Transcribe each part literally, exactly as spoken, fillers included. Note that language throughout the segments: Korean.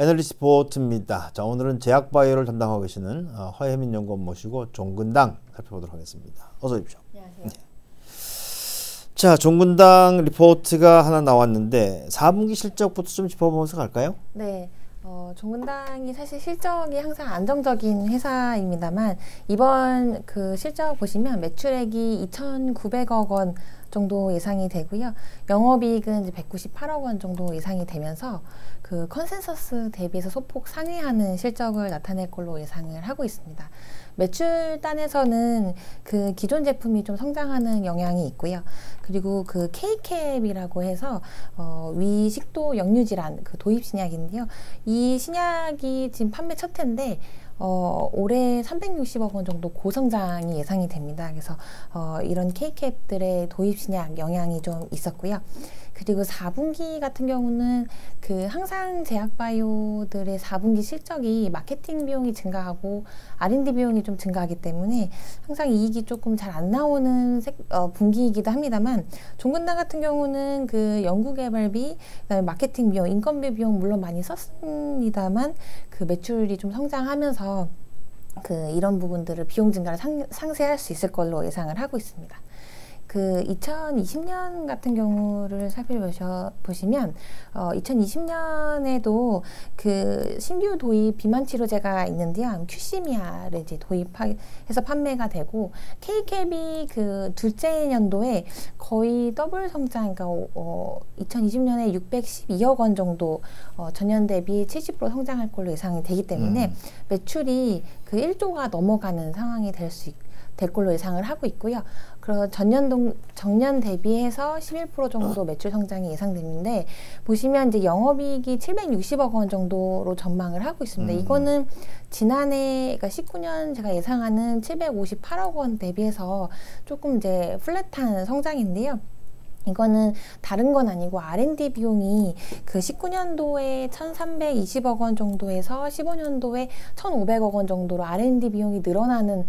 애널리스트 보트입니다. 자, 오늘은 제약바이오를 담당하고 계시는 어, 허혜민 연구원 모시고 종근당 살펴보도록 하겠습니다. 어서 오십시오. 안녕하세요. 네. 자, 종근당 리포트가 하나 나왔는데 사 분기 실적부터 좀 짚어보면서 갈까요? 네. 어, 종근당이 사실 실적이 항상 안정적인 회사입니다만 이번 그 실적 보시면 매출액이 이천구백억 원 정도 예상이 되고요. 영업이익은 이제 백구십팔억 원 정도 예상이 되면서 그 컨센서스 대비해서 소폭 상회하는 실적을 나타낼 걸로 예상을 하고 있습니다. 매출단에서는 그 기존 제품이 좀 성장하는 영향이 있고요. 그리고 그 케이캡이라고 해서 어, 위식도 역류 질환 그 도입 신약인데요. 이 신약이 지금 판매 첫 해인데 어, 올해 삼백육십억 원 정도 고성장이 예상이 됩니다. 그래서 어, 이런 케이캡들의 도입 신약 영향이 좀 있었고요. 그리고 사 분기 같은 경우는 그 항상 제약바이오들의 사 분기 실적이 마케팅 비용이 증가하고 알 앤 디 비용이 좀 증가하기 때문에 항상 이익이 조금 잘 안 나오는 색, 어, 분기이기도 합니다만 종근당 같은 경우는 그 연구개발비, 그다음에 마케팅 비용, 인건비 비용 물론 많이 썼습니다만 그 매출이 좀 성장하면서 그 이런 부분들을 비용 증가를 상, 상쇄할 수 있을 걸로 예상을 하고 있습니다. 그 이천이십 년 같은 경우를 살펴보시면 어, 이천이십 년에도 그 신규 도입 비만 치료제가 있는데요. 큐시미아를 이제 도입해서 판매가 되고 케이캡이 그 둘째 연도에 거의 더블 성장, 그러니까 어, 이천이십 년에 육백십이억 원 정도 어, 전년 대비 칠십 퍼센트 성장할 걸로 예상이 되기 때문에 음. 매출이 그 일조가 넘어가는 상황이 될 수 있고 될 걸로 예상을 하고 있고요. 그런 전년 동, 정년 대비해서 십일 퍼센트 정도 매출 성장이 예상되는데 보시면 이제 영업이익이 칠백육십억 원 정도로 전망을 하고 있습니다. 음. 이거는 지난해 그러니까 십구 년 제가 예상하는 칠백오십팔억 원 대비해서 조금 이제 플랫한 성장인데요. 이거는 다른 건 아니고 알 앤 디 비용이 그 십구 년도에 천삼백이십억 원 정도에서 십오 년도에 천오백억 원 정도로 알 앤 디 비용이 늘어나는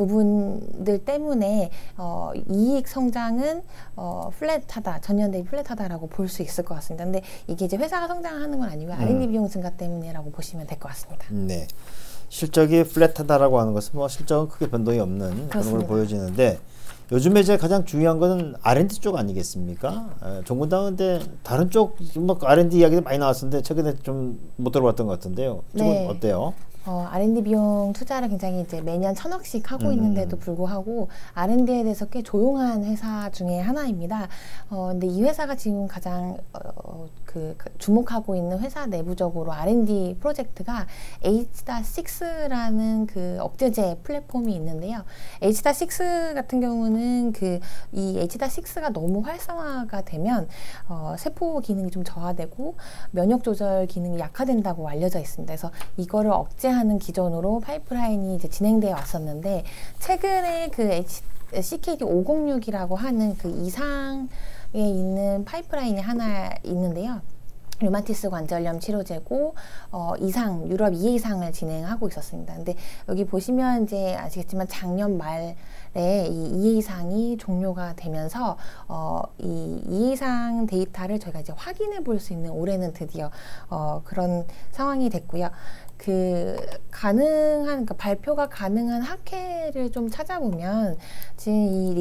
부분들 때문에 어, 이익 성장은 어, 플랫하다, 전년 대비 플랫하다라고 볼 수 있을 것 같습니다. 근데 이게 이제 회사가 성장하는 건 아니고 음. 알 앤 디 비용 증가 때문이라고 보시면 될 것 같습니다. 네. 실적이 플랫하다라고 하는 것은 뭐 실적은 크게 변동이 없는 그런 걸 보여지는데 요즘에 이제 가장 중요한 거는 알 앤 디 쪽 아니겠습니까? 종근당은 근데 다른 쪽 뭐 알 앤 디 이야기도 많이 나왔었는데 최근에 좀 못 들어봤던 것 같은데요. 지금 네. 어때요? 어, 알 앤 디 비용 투자를 굉장히 이제 매년 천억씩 하고 음. 있는데도 불구하고 알 앤 디에 대해서 꽤 조용한 회사 중에 하나입니다. 어, 근데 이 회사가 지금 가장 어, 그 주목하고 있는 회사 내부적으로 알 앤 디 프로젝트가 에이치 식스라는 그 억제제 플랫폼이 있는데요. 에이치 식스 같은 경우는 그 이 에이치 식스가 너무 활성화가 되면 어, 세포 기능이 좀 저하되고 면역 조절 기능이 약화된다고 알려져 있습니다. 그래서 이거를 억제 하는 기존으로 파이프라인이 이제 진행되어 왔었는데 최근에 그 씨 케이 디 오공육이라고 하는 그 이상에 있는 파이프라인이 하나 있는데요. 류마티스 관절염 치료제고 어, 이상 유럽 이 이상을 진행하고 있었습니다. 근데 여기 보시면 이제 아시겠지만 작년 말에 이 이 이상이 종료가 되면서 어, 이 이 이상 데이터를 저희가 이제 확인해 볼 수 있는 올해는 드디어 어, 그런 상황이 됐고요. 그 가능한 그러니까 발표가 가능한 학회를 좀 찾아보면 지금 이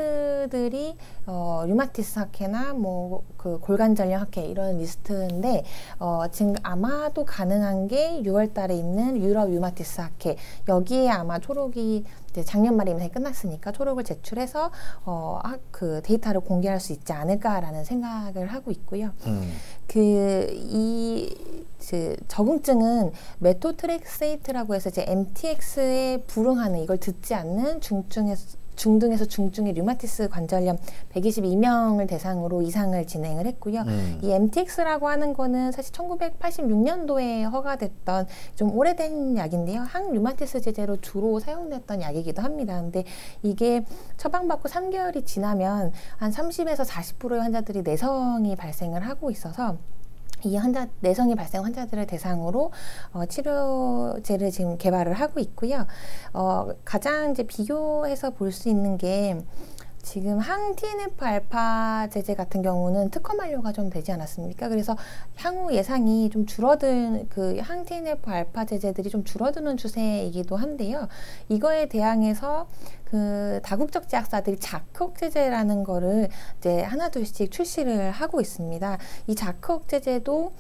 리스트들이 어, 류마티스 학회나 뭐 그 골관절염 학회 이런 리스트인데 어, 지금 아마도 가능한 게 유월 달에 있는 유럽 류마티스 학회 여기에 아마 초록이 이제 작년 말에 이미 끝났으니까 초록을 제출해서 어, 그 데이터를 공개할 수 있지 않을까라는 생각을 하고 있고요. 음. 그 이 그 적응증은 메토트렉세이트라고 해서 이제 엠 티 엑스에 불응하는 이걸 듣지 않는 중증에서 중등에서 중증의 류마티스 관절염 백이십이 명을 대상으로 이상을 진행을 했고요. 음. 이 엠 티 엑스라고 하는 거는 사실 천구백팔십육 년도에 허가됐던 좀 오래된 약인데요. 항류마티스 제제로 주로 사용됐던 약이기도 합니다. 근데 이게 처방받고 삼 개월이 지나면 한 삼십에서 사십 퍼센트의 환자들이 내성이 발생을 하고 있어서 이 환자, 내성이 발생 환자들을 대상으로 어, 치료제를 지금 개발을 하고 있고요. 어, 가장 이제 비교해서 볼 수 있는 게 지금 항티엔에프 알파 제제 같은 경우는 특허 만료가 좀 되지 않았습니까? 그래서 향후 예상이 좀 줄어든 그 항티엔에프 알파 제제들이 좀 줄어드는 추세이기도 한데요. 이거에 대항해서 그 다국적 제약사들이 자크 억제제라는 거를 이제 하나둘씩 출시를 하고 있습니다. 이 자크 억제제도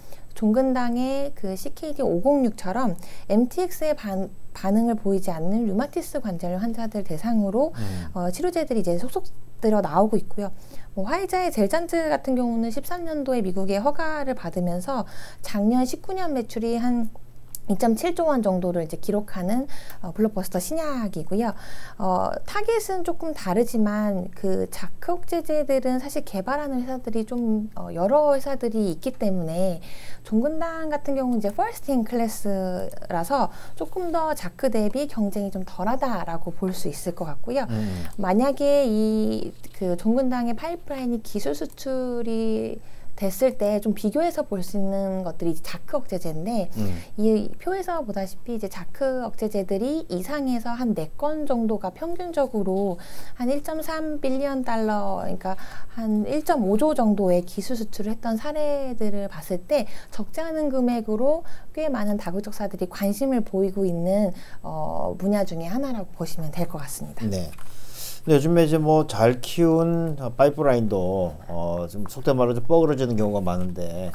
종근당의 그 씨케이디 오공육처럼 엠티엑스의 반, 반응을 보이지 않는 류마티스 관절 환자들 대상으로 음. 어, 치료제들이 이제 속속 들어 나오고 있고요. 뭐 화이자의 젤잔즈 같은 경우는 십삼 년도에 미국의 허가를 받으면서 작년 십구 년 매출이 한 이 점 칠조 원 정도를 이제 기록하는 어, 블록버스터 신약이고요. 어, 타겟은 조금 다르지만 그 자크 억제제들은 사실 개발하는 회사들이 좀 어, 여러 회사들이 있기 때문에 종근당 같은 경우는 이제 퍼스트 인 클래스라서 조금 더 자크 대비 경쟁이 좀 덜하다라고 볼 수 있을 것 같고요. 음. 만약에 이 그 종근당의 파이프라인이 기술 수출이 됐을 때 좀 비교해서 볼 수 있는 것들이 자크 억제제인데 음. 이 표에서 보다시피 이제 자크 억제제들이 이상에서 한 네 건 정도가 평균적으로 한 일 점 삼 빌리언 달러 그러니까 한 일 점 오조 정도의 기술 수출을 했던 사례들을 봤을 때 적지 않은 금액으로 꽤 많은 다국적사들이 관심을 보이고 있는 어, 분야 중에 하나라고 보시면 될 것 같습니다. 네. 요즘에 이제 뭐 잘 키운 파이프라인도 어 좀 속된 말로 좀 뻐그러지는 경우가 많은데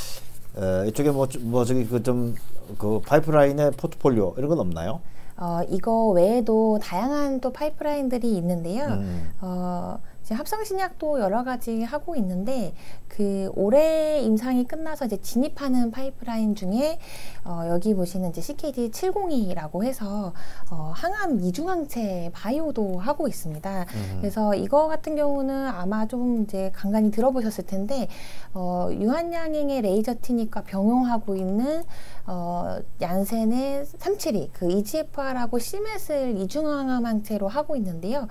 그렇습니다. 에, 이쪽에 뭐, 뭐 저기 그 좀 그 파이프라인의 포트폴리오 이런 건 없나요? 어 이거 외에도 다양한 또 파이프라인들이 있는데요. 음. 어 지금 합성신약도 여러 가지 하고 있는데 그 올해 임상이 끝나서 이제 진입하는 파이프라인 중에 어 여기 보시는 이제 씨케이디 칠공이라고 해서 어 항암 이중항체 바이오도 하고 있습니다. 음. 그래서 이거 같은 경우는 아마 좀 이제 간간히 들어보셨을 텐데 어 유한양행의 레이저 티닉과 병용하고 있는 어 얀센의 삼칠이 그 이지에프알하고 씨맷을 이중항암항체로 하고 있는데요.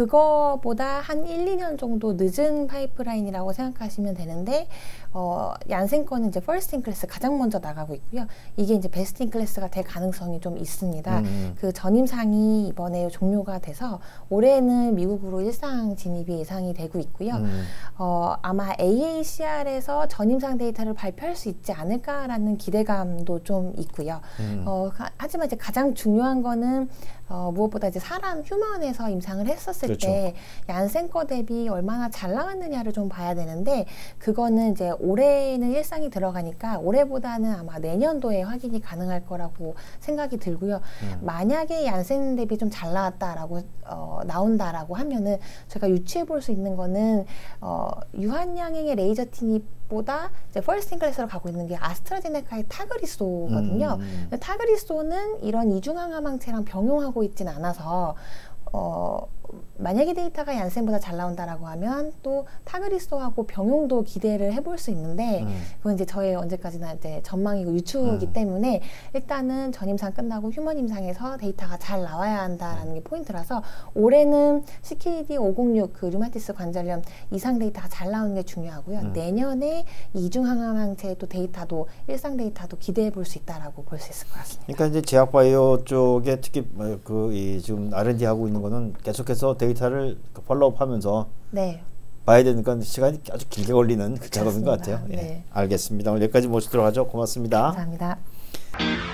그거보다 한 일, 이 년 정도 늦은 파이프라인이라고 생각하시면 되는데 어, 얀센 거는 이제 퍼스트 인 클래스 가장 먼저 나가고 있고요. 이게 이제 베스트 인 클래스가 될 가능성이 좀 있습니다. 음. 그 전임상이 이번에 종료가 돼서 올해는 미국으로 일상 진입이 예상이 되고 있고요. 음. 어, 아마 에이에이씨알에서 전임상 데이터를 발표할 수 있지 않을까라는 기대감도 좀 있고요. 음. 어, 가, 하지만 이제 가장 중요한 거는 어, 무엇보다 이제 사람 휴먼에서 임상을 했었을 그렇죠. 때 얀센 거 대비 얼마나 잘 나왔느냐를 좀 봐야 되는데 그거는 이제 올해는 일상이 들어가니까 올해보다는 아마 내년도에 확인이 가능할 거라고 생각이 들고요. 음. 만약에 얀센 대비 좀 잘 나왔다라고 어, 나온다라고 하면은 제가 유추해 볼 수 있는 거는 어, 유한양행의 레이저 티닙보다 이제 퍼스트 인 클래스로 가고 있는 게 아스트라제네카의 타그리소거든요. 음. 타그리소는 이런 이중항암항체랑 병용하고 있진 않아서 어, 만약에 데이터가 얀센보다 잘 나온다라고 하면 또 타그리소하고 병용도 기대를 해볼 수 있는데 음. 그건 이제 저의 언제까지나 이제 전망이고 유추이기 음. 때문에 일단은 전임상 끝나고 휴먼 임상에서 데이터가 잘 나와야 한다라는 게 포인트라서 올해는 씨케이디 오공육 그 류마티스 관절염 이상 데이터가 잘 나오는 게 중요하고요. 음. 내년에 이중항암항체 또 데이터도 일상 데이터도 기대해 볼 수 있다라고 볼 수 있을 것 같습니다. 그러니까 이제 제약바이오 쪽에 특히 그 이 지금 알 앤 디 하고 있는 거는 계속해서 데이터를 팔로우업하면서 네. 봐야 되니까 시간이 아주 길게 걸리는 그 작업인 것 같아요. 네. 예, 알겠습니다. 오늘 여기까지 모시도록 하죠. 고맙습니다. 감사합니다.